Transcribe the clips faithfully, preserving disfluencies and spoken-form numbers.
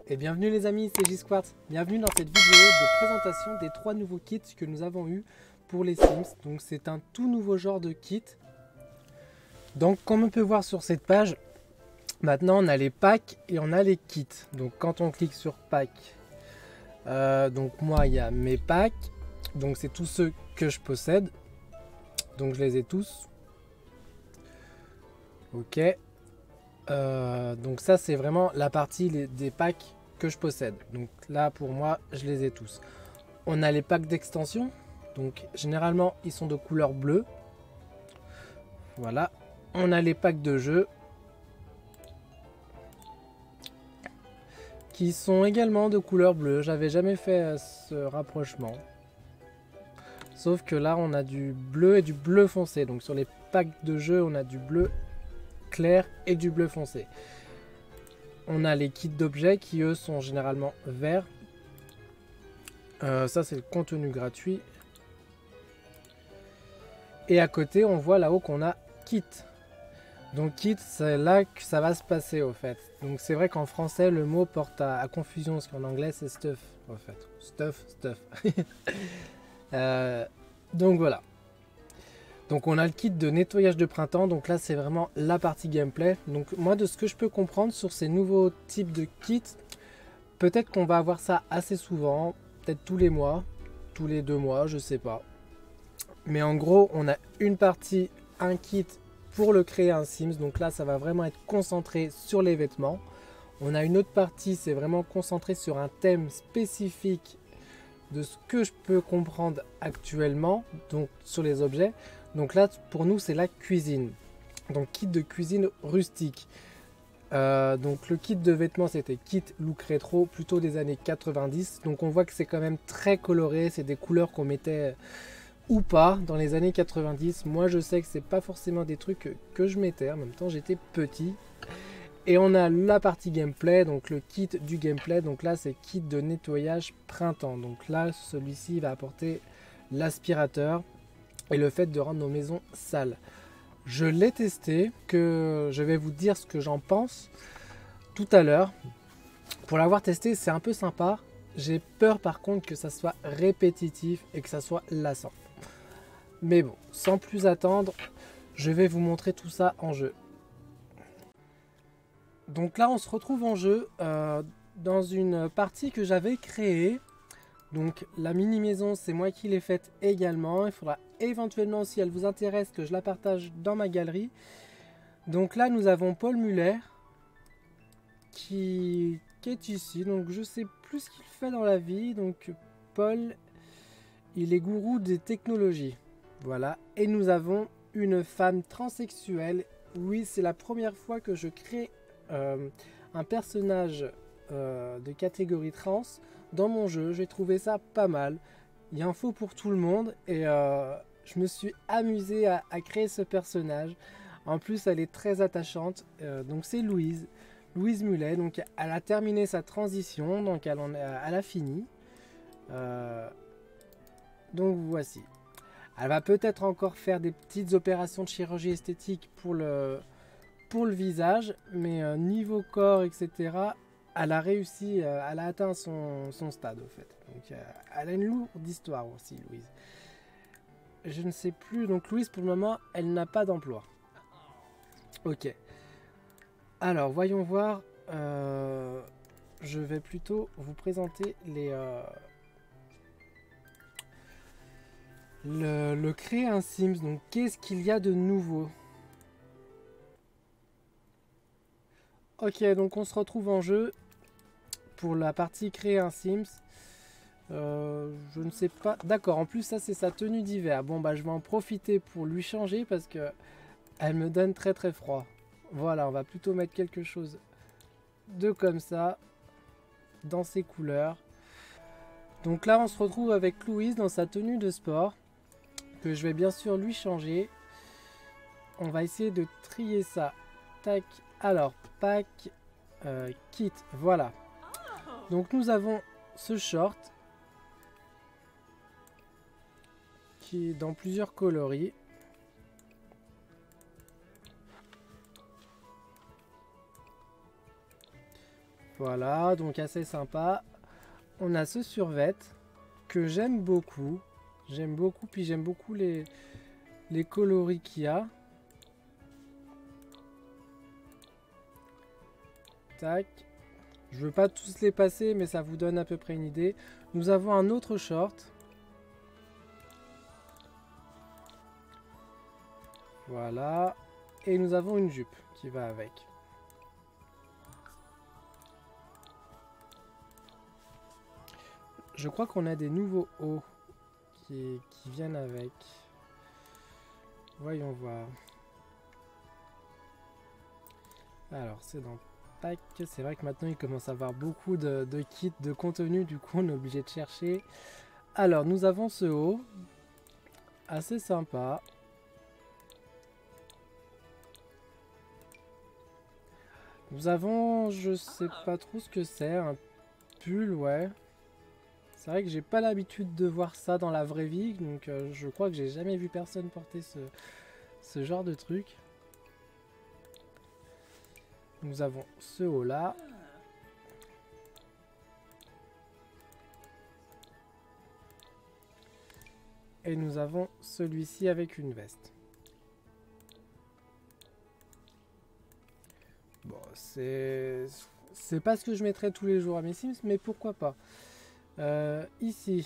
Et bienvenue les amis, c'est J-Squared. Bienvenue dans cette vidéo de présentation des trois nouveaux kits que nous avons eu pour les Sims. Donc c'est un tout nouveau genre de kit. Donc comme on peut voir sur cette page, maintenant on a les packs et on a les kits. Donc quand on clique sur pack, euh, donc moi il y a mes packs. Donc c'est tous ceux que je possède. Donc je les ai tous. Ok. Euh, donc ça c'est vraiment la partie les, des packs que je possède. Donc là pour moi je les ai tous. On a les packs d'extension. Donc généralement ils sont de couleur bleue. Voilà. On a les packs de jeu. Qui sont également de couleur bleue. J'avais jamais fait ce rapprochement. Sauf que là on a du bleu et du bleu foncé. Donc sur les packs de jeu on a du bleu clair et du bleu foncé. On a les kits d'objets qui eux sont généralement verts. Euh, ça c'est le contenu gratuit. Et à côté on voit là-haut qu'on a kit. Donc kit c'est là que ça va se passer au fait. Donc c'est vrai qu'en français le mot porte à, à confusion parce qu'en anglais c'est stuff au fait. Stuff, stuff. euh, donc voilà. Donc on a le kit de nettoyage de printemps, donc là c'est vraiment la partie gameplay. Donc moi de ce que je peux comprendre sur ces nouveaux types de kits, peut-être qu'on va avoir ça assez souvent, peut-être tous les mois, tous les deux mois, je sais pas. Mais en gros on a une partie, un kit pour le créer un Sims, donc là ça va vraiment être concentré sur les vêtements. On a une autre partie, c'est vraiment concentré sur un thème spécifique de ce que je peux comprendre actuellement, donc sur les objets. Donc là, pour nous, c'est la cuisine. Donc, kit de cuisine rustique. Euh, donc, le kit de vêtements, c'était kit look rétro, plutôt des années quatre-vingt-dix. Donc, on voit que c'est quand même très coloré. C'est des couleurs qu'on mettait ou pas dans les années quatre-vingt-dix. Moi, je sais que c'est pas forcément des trucs que, que je mettais. En même temps, j'étais petit. Et on a la partie gameplay, donc le kit du gameplay. Donc là, c'est kit de nettoyage printemps. Donc là, celui-ci va apporter l'aspirateur et le fait de rendre nos maisons sales. Je l'ai testé, que je vais vous dire ce que j'en pense tout à l'heure. Pour l'avoir testé, c'est un peu sympa. J'ai peur par contre que ça soit répétitif et que ça soit lassant. Mais bon, sans plus attendre, je vais vous montrer tout ça en jeu. Donc là, on se retrouve en jeu euh, dans une partie que j'avais créée. Donc la mini maison, c'est moi qui l'ai faite également. Il faudra éventuellement, si elle vous intéresse, que je la partage dans ma galerie. Donc là, nous avons Paul Muller qui, qui est ici. Donc je sais plus ce qu'il fait dans la vie. Donc Paul, il est gourou des technologies. Voilà. Et nous avons une femme transsexuelle. Oui, c'est la première fois que je crée euh, un personnage euh, de catégorie trans dans mon jeu. J'ai trouvé ça pas mal. Il y a un faux pour tout le monde et euh, je me suis amusé à, à créer ce personnage. En plus, elle est très attachante. Euh, donc c'est Louise, Louise Mullet. Donc elle a terminé sa transition, donc elle, en a, elle a fini. Euh, donc voici. Elle va peut-être encore faire des petites opérations de chirurgie esthétique pour le, pour le visage, mais euh, niveau corps, et cetera, elle a réussi, euh, elle a atteint son, son stade au fait. Donc, euh, elle a une lourde histoire aussi, Louise. Je ne sais plus, donc Louise pour le moment, elle n'a pas d'emploi. Ok. Alors, voyons voir. Euh, je vais plutôt vous présenter les... Euh, le, le créer un Sims. Donc, qu'est-ce qu'il y a de nouveau ? Ok, donc on se retrouve en jeu pour la partie créer un Sims. Euh, je ne sais pas. D'accord, en plus ça c'est sa tenue d'hiver. Bon bah je vais en profiter pour lui changer parce que elle me donne très très froid. Voilà, on va plutôt mettre quelque chose de comme ça, dans ses couleurs. Donc là on se retrouve avec Louise dans sa tenue de sport, que je vais bien sûr lui changer. On va essayer de trier ça. Tac, alors pack, euh, kit, voilà. Donc nous avons ce short qui est dans plusieurs coloris. Voilà, donc assez sympa. On a ce survêt que j'aime beaucoup. J'aime beaucoup, puis j'aime beaucoup les, les coloris qu'il y a. Tac. Je veux pas tous les passer, mais ça vous donne à peu près une idée. Nous avons un autre short. Voilà. Et nous avons une jupe qui va avec. Je crois qu'on a des nouveaux hauts qui, qui viennent avec. Voyons voir. Alors, c'est dans Pack. C'est vrai que maintenant, il commence à avoir beaucoup de, de kits, de contenu. Du coup, on est obligé de chercher. Alors, nous avons ce haut. Assez sympa. Nous avons, je sais pas trop ce que c'est, un pull, ouais. C'est vrai que j'ai pas l'habitude de voir ça dans la vraie vie, donc euh, je crois que j'ai jamais vu personne porter ce, ce genre de truc. Nous avons ce haut là. Et nous avons celui-ci avec une veste. Bon, c'est... C'est pas ce que je mettrais tous les jours à mes Sims, mais pourquoi pas. Euh, ici.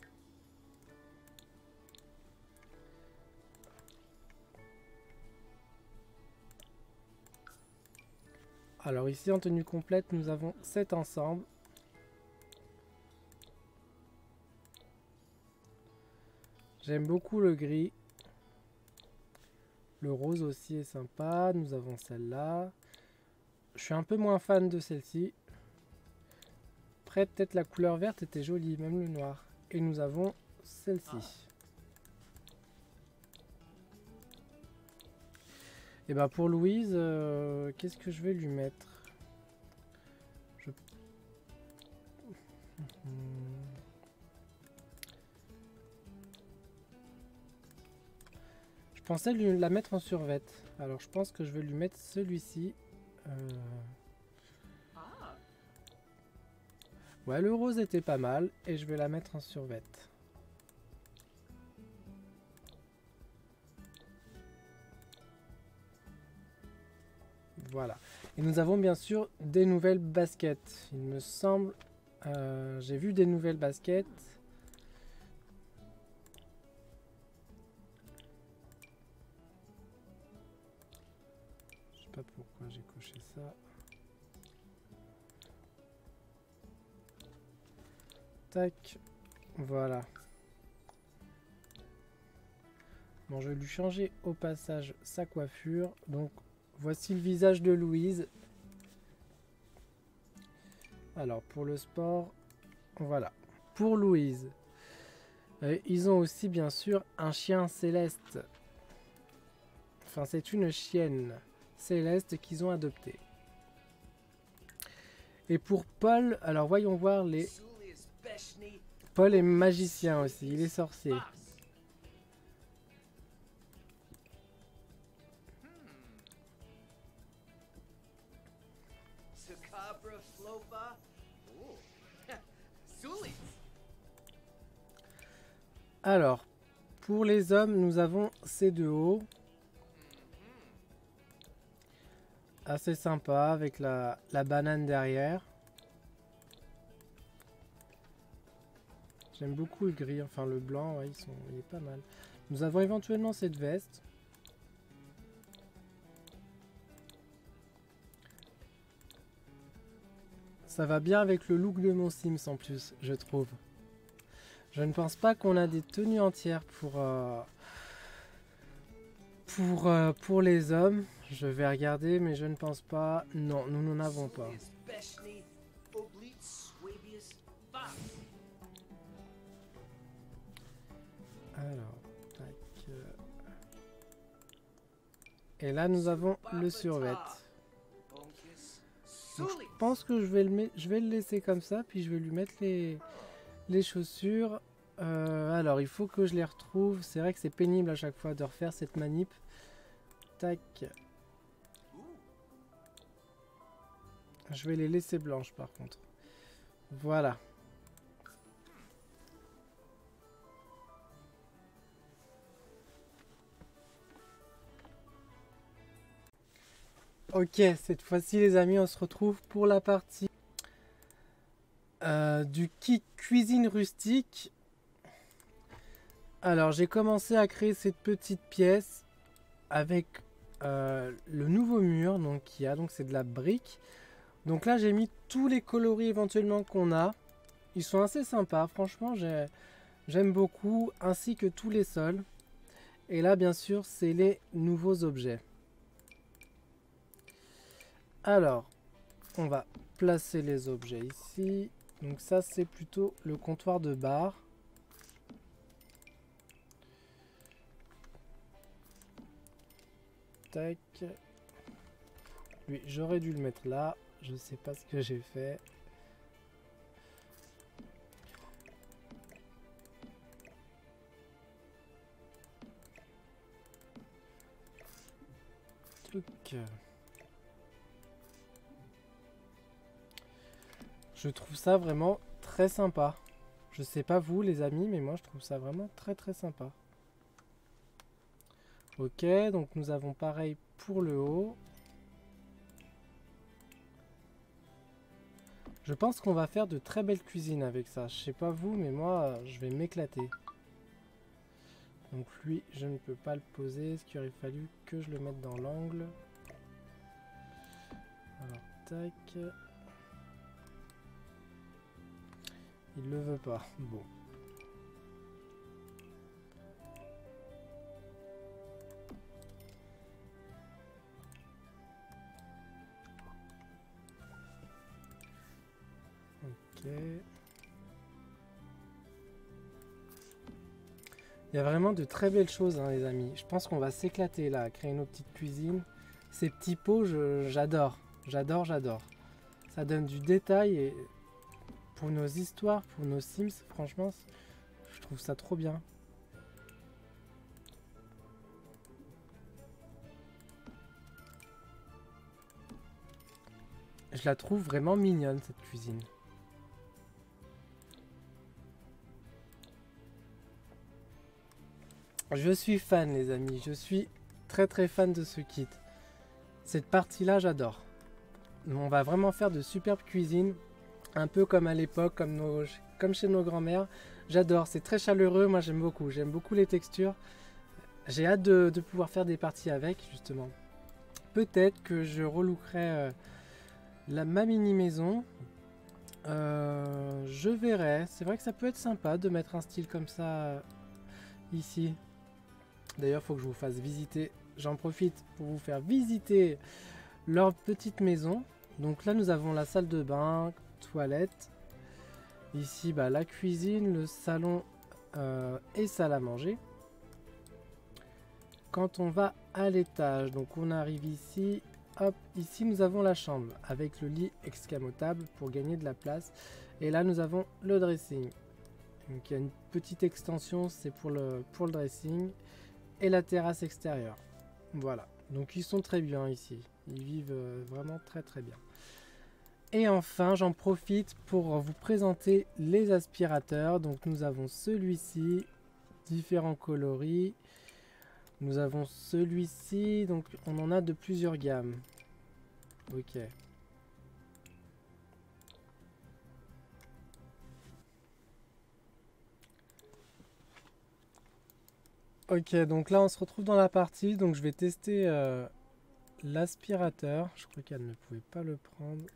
Alors ici, en tenue complète, nous avons cet ensemble. J'aime beaucoup le gris. Le rose aussi est sympa. Nous avons celle-là. Je suis un peu moins fan de celle-ci. Après, peut-être la couleur verte était jolie, même le noir. Et nous avons celle-ci. Et bah pour Louise, euh, qu'est-ce que je vais lui mettre? Je... je pensais lui, la mettre en survêt. Alors je pense que je vais lui mettre celui-ci. Euh... Ouais, le rose était pas mal. Et je vais la mettre en survêt. Voilà. Et nous avons bien sûr des nouvelles baskets. Il me semble... Euh, j'ai vu des nouvelles baskets. Je sais pas pourquoi j'ai coché ça. Tac. Voilà. Bon, je vais lui changer au passage sa coiffure. Donc, voici le visage de Louise. Alors, pour le sport, voilà. Pour Louise, euh, ils ont aussi, bien sûr, un chien céleste. Enfin, c'est une chienne céleste qu'ils ont adoptée. Et pour Paul, alors voyons voir les... Paul est magicien aussi, il est sorcier. Alors, pour les hommes, nous avons ces deux hauts. Assez sympa avec la, la banane derrière. J'aime beaucoup le gris, enfin le blanc, ouais, ils sont, il est pas mal. Nous avons éventuellement cette veste. Ça va bien avec le look de mon Sims en plus, je trouve. Je ne pense pas qu'on a des tenues entières pour, euh, pour, euh, pour les hommes. Je vais regarder, mais je ne pense pas. Non, nous n'en avons pas. Alors, tac. Et là, nous avons le survêt. Donc, je pense que je vais, le je vais le laisser comme ça, puis je vais lui mettre les, les chaussures. Euh, alors, il faut que je les retrouve. C'est vrai que c'est pénible à chaque fois de refaire cette manip. Tac. Je vais les laisser blanches par contre. Voilà. Ok, cette fois-ci les amis, on se retrouve pour la partie euh, du kit cuisine rustique. Alors j'ai commencé à créer cette petite pièce avec euh, le nouveau mur, donc qu'il y a, donc c'est de la brique. Donc là j'ai mis tous les coloris éventuellement qu'on a. Ils sont assez sympas, franchement j'aime beaucoup, ainsi que tous les sols. Et là bien sûr c'est les nouveaux objets. Alors, on va placer les objets ici. Donc ça, c'est plutôt le comptoir de bar. Tac. Lui, j'aurais dû le mettre là. Je ne sais pas ce que j'ai fait. Tuc. Je trouve ça vraiment très sympa. Je sais pas vous les amis, mais moi je trouve ça vraiment très très sympa. Ok, donc nous avons pareil pour le haut. Je pense qu'on va faire de très belles cuisines avec ça. Je sais pas vous, mais moi je vais m'éclater. Donc lui, je ne peux pas le poser. Ce qu'il aurait fallu que je le mette dans l'angle. Alors, tac. Il le veut pas. Bon. Ok. Il y a vraiment de très belles choses, hein, les amis. Je pense qu'on va s'éclater là, à créer nos petites cuisines. Ces petits pots, j'adore. J'adore, j'adore. Ça donne du détail et pour nos histoires, pour nos Sims, franchement, je trouve ça trop bien. Je la trouve vraiment mignonne, cette cuisine. Je suis fan, les amis. Je suis très très fan de ce kit. Cette partie-là, j'adore. On va vraiment faire de superbes cuisines. Un peu comme à l'époque, comme, nos, comme chez nos grands-mères. J'adore, c'est très chaleureux, moi j'aime beaucoup. J'aime beaucoup les textures. J'ai hâte de, de pouvoir faire des parties avec, justement. Peut-être que je relookerai euh, la, ma mini-maison. Euh, je verrai. C'est vrai que ça peut être sympa de mettre un style comme ça euh, ici. D'ailleurs, il faut que je vous fasse visiter. J'en profite pour vous faire visiter leur petite maison. Donc là, nous avons la salle de bain, toilette. Ici, bah, la cuisine, le salon euh, et salle à manger. Quand on va à l'étage, donc on arrive ici. Hop, ici nous avons la chambre avec le lit escamotable pour gagner de la place. Et là, nous avons le dressing. Donc il y a une petite extension, c'est pour le, pour le dressing. Et la terrasse extérieure. Voilà. Donc ils sont très bien ici. Ils vivent euh, vraiment très très bien. Et enfin, j'en profite pour vous présenter les aspirateurs. Donc nous avons celui-ci, différents coloris. Nous avons celui-ci, donc on en a de plusieurs gammes. Ok. Ok, donc là on se retrouve dans la partie, donc je vais tester euh, l'aspirateur. Je crois qu'elle ne pouvait pas le prendre.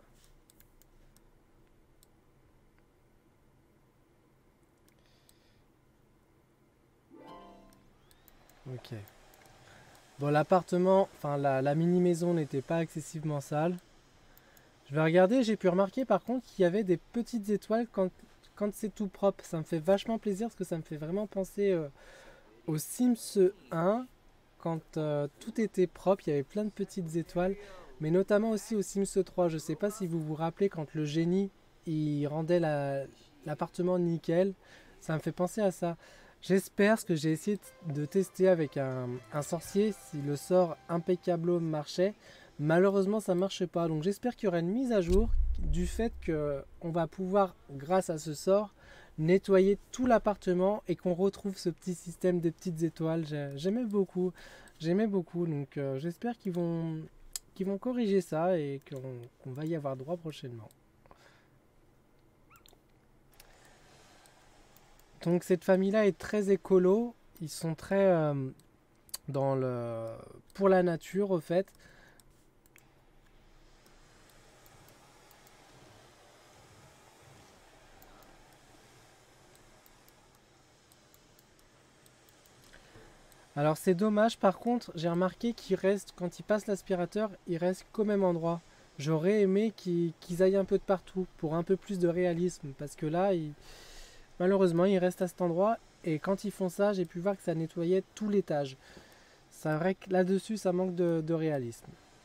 Ok. Bon, l'appartement, enfin la, la mini-maison n'était pas excessivement sale. Je vais regarder, j'ai pu remarquer par contre qu'il y avait des petites étoiles quand, quand c'est tout propre. Ça me fait vachement plaisir parce que ça me fait vraiment penser euh, au Sims un. Quand euh, tout était propre, il y avait plein de petites étoiles. Mais notamment aussi au Sims trois. Je ne sais pas si vous vous rappelez quand le génie il rendait l'appartement la, nickel. Ça me fait penser à ça. J'espère, ce que j'ai essayé de tester avec un, un sorcier, si le sort impeccable marchait. Malheureusement, ça marche pas. Donc j'espère qu'il y aura une mise à jour du fait qu'on va pouvoir, grâce à ce sort, nettoyer tout l'appartement et qu'on retrouve ce petit système des petites étoiles. J'aimais beaucoup. J'aimais beaucoup. Donc euh, j'espère qu'ils vont, qu'ils vont corriger ça et qu'on qu'on va y avoir droit prochainement. Donc cette famille-là est très écolo. Ils sont très euh, dans le pour la nature au fait. Alors c'est dommage, par contre, j'ai remarqué qu'il reste, quand il passe l'aspirateur, il reste qu'au même endroit. J'aurais aimé qu'ils qu'ils aillent un peu de partout pour un peu plus de réalisme, parce que là, il- malheureusement, il reste à cet endroit, et quand ils font ça, j'ai pu voir que ça nettoyait tout l'étage. C'est vrai que là-dessus, ça manque de, de réalisme.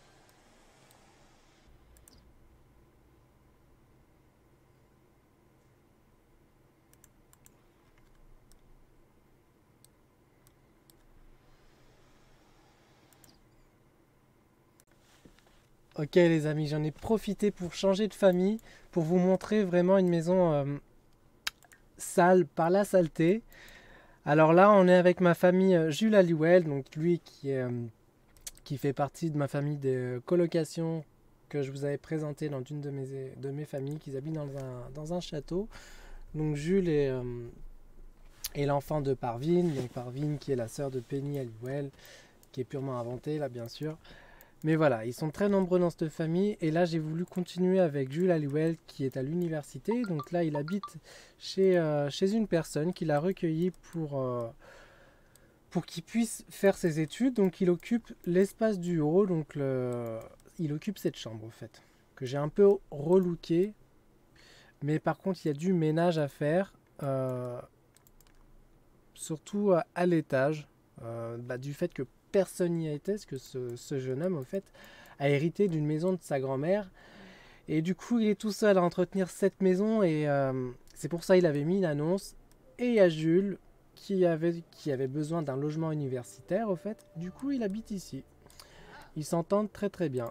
Ok les amis, j'en ai profité pour changer de famille, pour vous montrer vraiment une maison euh, sale par la saleté. Alors là, on est avec ma famille euh, Jules Halliwell, donc lui qui est... euh, qui fait partie de ma famille de colocation que je vous avais présenté dans une de mes, de mes familles, qui habitent dans un, dans un château. Donc Jules est, euh, est l'enfant de Parveen, donc Parveen qui est la sœur de Penny Halliwell, qui est purement inventée là bien sûr. Mais voilà, ils sont très nombreux dans cette famille et là j'ai voulu continuer avec Jules Halliwell qui est à l'université. Donc là il habite chez, euh, chez une personne qui l'a recueilli pour, euh, pour qu'il puisse faire ses études. Donc il occupe l'espace du haut, donc le... il occupe cette chambre en fait, que j'ai un peu relooké. Mais par contre il y a du ménage à faire, euh, surtout à, à l'étage, euh, bah, du fait que personne n'y a été, parce que ce, ce jeune homme au fait a hérité d'une maison de sa grand-mère. Et du coup il est tout seul à entretenir cette maison et euh, c'est pour ça qu'il avait mis une annonce. Et il y a Jules qui avait, qui avait besoin d'un logement universitaire au fait. Du coup il habite ici. Ils s'entendent très très bien.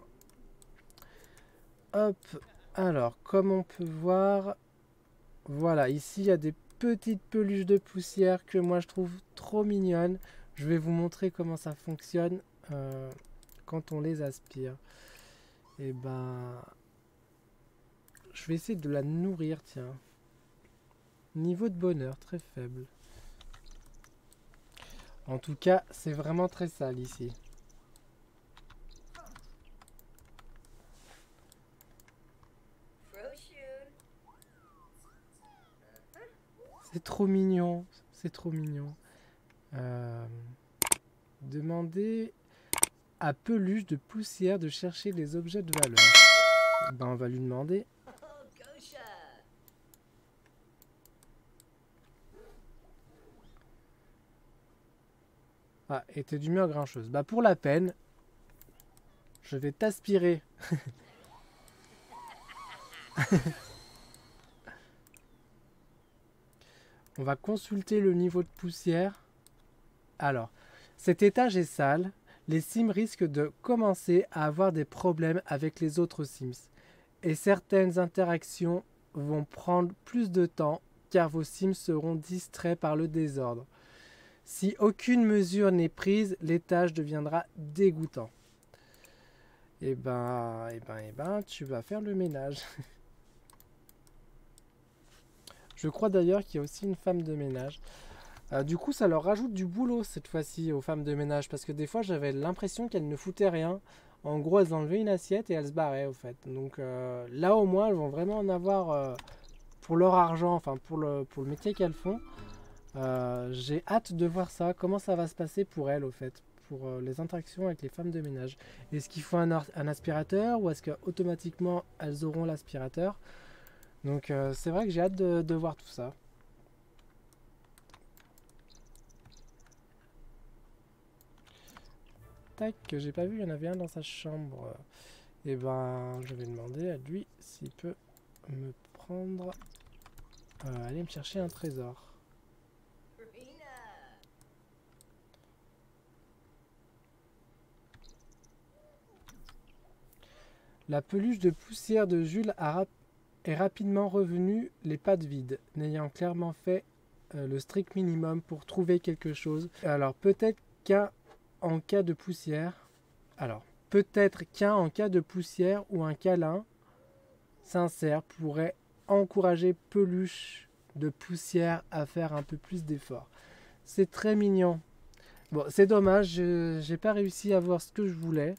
Hop, alors comme on peut voir, voilà, ici il y a des petites peluches de poussière que moi je trouve trop mignonnes. Je vais vous montrer comment ça fonctionne euh, quand on les aspire. Et ben, je vais essayer de la nourrir, tiens. Niveau de bonheur, très faible. En tout cas, c'est vraiment très sale ici. C'est trop mignon, c'est trop mignon. Euh, Demander à Peluche de poussière de chercher des objets de valeur. Ben, on va lui demander. Ah, et t'es d'humeur grincheuse. Bah pour la peine, je vais t'aspirer. On va consulter le niveau de poussière. Alors, cet étage est sale. Les Sims risquent de commencer à avoir des problèmes avec les autres Sims. Et certaines interactions vont prendre plus de temps car vos Sims seront distraits par le désordre. Si aucune mesure n'est prise, l'étage deviendra dégoûtant. Eh ben, eh ben, eh ben, tu vas faire le ménage. Je crois d'ailleurs qu'il y a aussi une femme de ménage. Euh, du coup, ça leur rajoute du boulot cette fois-ci aux femmes de ménage parce que des fois, j'avais l'impression qu'elles ne foutaient rien. En gros, elles enlevaient une assiette et elles se barraient au fait. Donc euh, là, au moins, elles vont vraiment en avoir euh, pour leur argent, enfin pour le, pour le métier qu'elles font. Euh, J'ai hâte de voir ça, comment ça va se passer pour elles au fait, pour euh, les interactions avec les femmes de ménage. Est-ce qu'il faut un, un aspirateur ou est-ce qu'automatiquement elles auront l'aspirateur? Donc euh, c'est vrai que j'ai hâte de, de voir tout ça. Tac, que j'ai pas vu, il y en avait un dans sa chambre. Et ben, je vais demander à lui s'il peut me prendre, euh, aller me chercher un trésor. La peluche de poussière de Jules a rap est rapidement revenue les pattes vides, n'ayant clairement fait euh, le strict minimum pour trouver quelque chose. Alors peut-être qu'un en cas de poussière, alors peut-être qu'un en cas de poussière ou un câlin sincère pourrait encourager peluche de poussière à faire un peu plus d'efforts. C'est très mignon. Bon, c'est dommage, je j'ai pas réussi à voir ce que je voulais.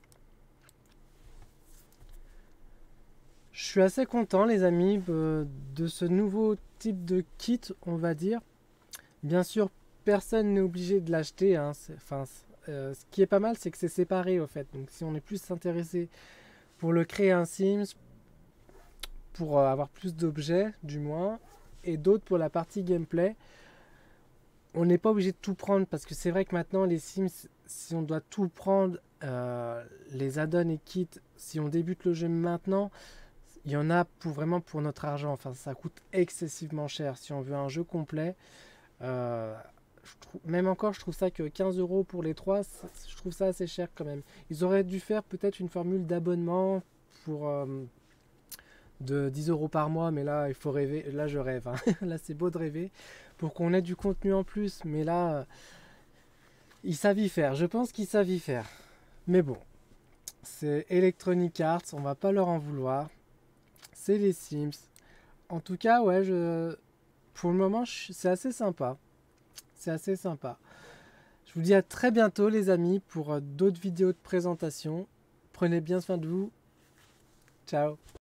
Je suis assez content, les amis, euh, de ce nouveau type de kit, on va dire. Bien sûr, personne n'est obligé de l'acheter. Hein, enfin, euh, ce qui est pas mal, c'est que c'est séparé, au fait. Donc, si on est plus intéressé pour le créer un Sims, pour euh, avoir plus d'objets, du moins, et d'autres pour la partie gameplay, on n'est pas obligé de tout prendre parce que c'est vrai que maintenant les Sims, si on doit tout prendre, euh, les add-ons et kits, si on débute le jeu maintenant, il y en a pour vraiment pour notre argent. Enfin, ça coûte excessivement cher si on veut un jeu complet. Euh, je trouve, même encore, je trouve ça que quinze euros pour les trois, je trouve ça assez cher quand même. Ils auraient dû faire peut-être une formule d'abonnement pour euh, de dix euros par mois, mais là, il faut rêver. Là, je rêve. Hein. Là, c'est beau de rêver pour qu'on ait du contenu en plus. Mais là, euh, ils savent y faire. Je pense qu'ils savent y faire. Mais bon, c'est Electronic Arts, on va pas leur en vouloir. C'est les Sims. En tout cas, ouais, je... pour le moment, je... c'est assez sympa. C'est assez sympa. Je vous dis à très bientôt, les amis, pour d'autres vidéos de présentation. Prenez bien soin de vous. Ciao.